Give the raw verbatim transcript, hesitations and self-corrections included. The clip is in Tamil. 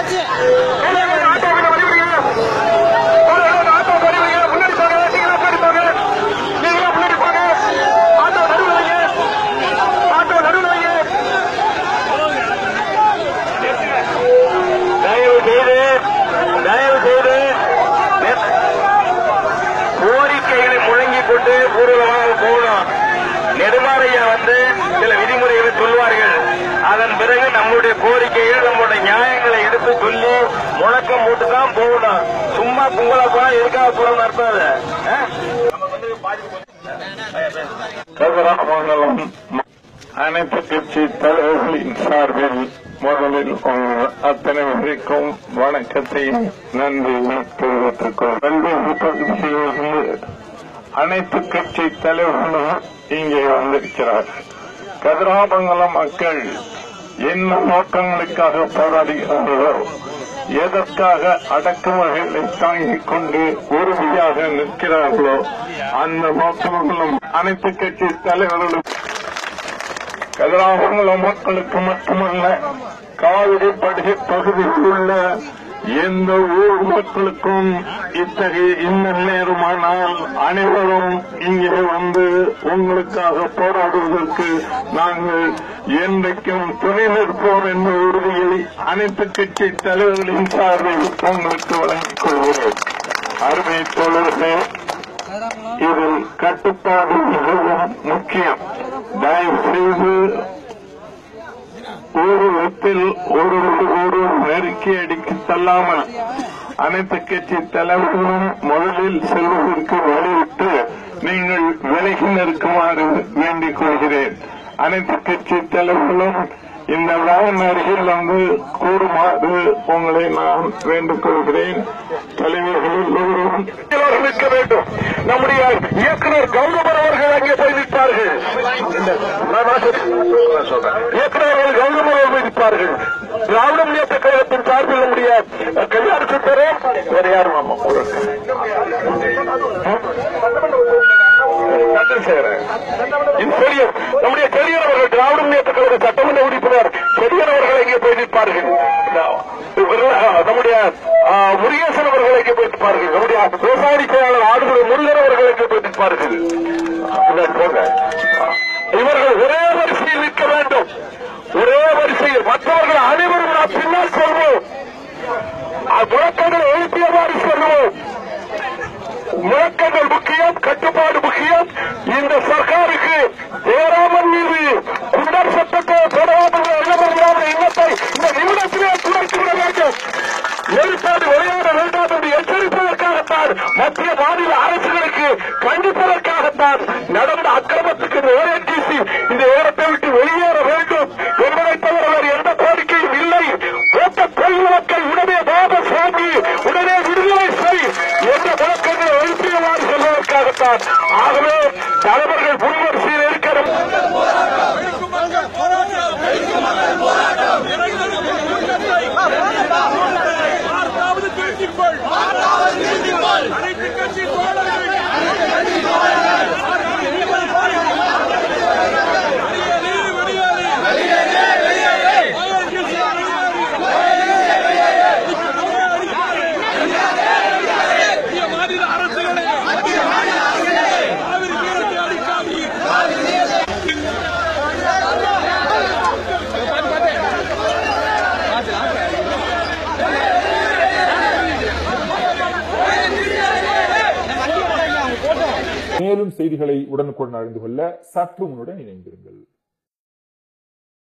கோரிக்கைகளை முழங்கிக் கொண்டு பூர்வமாக போகணும். நெடுமாறையா வந்து சில விதிமுறைகளை சொல்வார்கள். அதன் பிறகு நம்முடைய கோரிக்கைகள் நம்முடைய நியாயங்களை எடுத்து சொல்லி முழக்கம் போட்டுதான் போகணும். சும்மா கும்பலா போனா எதுக்காக போகணும்னு அர்த்தம் அது. அனைத்து கட்சி தலைவர்களின் சார்பில் முதலில் அத்தனை பேருக்கும் வணக்கத்தை நன்றி தெரிவித்துக் பல்வேறு பகுதிகளிலிருந்து அனைத்து கட்சி தலைவர்களும் இங்கே வந்திருக்கிறார்கள். கதிராமங்கலம் மக்கள் என்ன நோக்கங்களுக்காக போராடுகிறார்களோ, எதற்காக அடக்குமுறைகளை தாங்கிக் கொண்டு உறுதியாக நிற்கிறார்களோ அந்த நோக்கங்களும் அனைத்து கட்சி தலைவர்களும் கதிராமங்கலம் மக்களுக்கு மட்டுமல்ல, காவிரி படுகை பகுதியில் உள்ள எந்த ஊர் மக்களுக்கும் இத்தகைய இன்னல் நேருமானால் அனைவரும் இங்கே வந்து உங்களுக்காக போராடுவதற்கு நாங்கள் என்றைக்கும் துணை நிற்போம் என்ற உறுதியை அனைத்து கட்சி தலைவர்களின் சார்பில் உங்களுக்கு வழங்கிக் கொள்கிறேன். அருமை தோழர்களே, இதில் கட்டுப்பாடு மிகவும் முக்கியம். தயவு செய்து ஒரு விதத்தில் ஒருவருக்கு ஒருவர் நெருக்கி அடிக்க செல்லாமல் அனைத்து கட்சி தலைவர்களும் முதலில் செல்வதற்கு வழிவிட்டு நீங்கள் விலகி நிற்குமாறு வேண்டிக் கொள்கிறேன். அனைத்து கட்சி தலைவர்களும் இந்த வேன் அருகில் வந்து கூடுமாறு உங்களை நான் வேண்டிக் கொள்கிறேன். தலைவர்கள் எல்லோரும் நிற்க வேண்டும். நம்முடைய இயக்குநர் கௌதமர் அவர்கள் அங்கே போய் நிற்பார்கள். இயக்குநர்கள் கௌதமர் அவர்கள் நிற்பார்கள். திராவிட முன்னேற்ற கழகத்தின் சார்பில் நம்முடைய கல்யாண சுத்தரே வேறு யாரும் ஆமா நம்முடைய செடியர் அவர்கள் திராவிட முன்னேற்ற கழக சட்டமன்ற உறுப்பினர் செடியர் அவர்கள் எங்கே போய் நிற்பார்கள். நம்முடைய முருகேசன் அவர்கள் எங்கே போய் நிற்பார்கள். நம்முடைய விவசாய செயலாளர் ஆடுதுறை முருகன் அவர்கள் எங்கே போய் நிற்பார்கள். இவர்கள் ஒரே வரிசையில் நிற்க வேண்டும். ஒரே வரிசையில் மற்றவர்கள் அனைவரும் நாம் பின்னால் சொல்வோம். முழக்கங்கள் எழுப்பியவாறு சொல்லுவோம். முழக்கங்கள் முக்கியம், கட்டுப்பாடு முக்கியம். இந்த சர்க்காருக்கு ஏறாமல் மீது குண்டர் சட்டத்தை போடாமல் எண்ணப்படாத எண்ணத்தை இந்த நிமிடத்திலே துடைத்துவிட வேண்டும். ஏற்பாடு விளையாட வேண்டாம் என்று எச்சரிப்பதற்காகத்தான், மத்திய மாநில அரசுகளுக்கு கண்டிப்பதற்காகத்தான் நடந்த அக்கிரமத்துக்கு ஓஎன்ஜிசி இந்த இடத்தை விட்டு வெளியேற வேண்டும் என்பதை தவிர வேறு எந்த கோரிக்கையும் இல்லை. ஓட்ட கொள்கை மக்கள் உடனே வாபஸ் வாங்கி உடனே விடுதலை செய் என்ற முழக்கங்களை எழுப்பியவாறு செல்வதற்காகத்தான். ஆகவே தலைவர்கள் முன்வரிசையில் இருக்கிறோம். மேலும் செய்திகளை உடனுக்குடன் அறிந்து கொள்ள சற்று முன்னுடன் இணைந்திருங்கள்.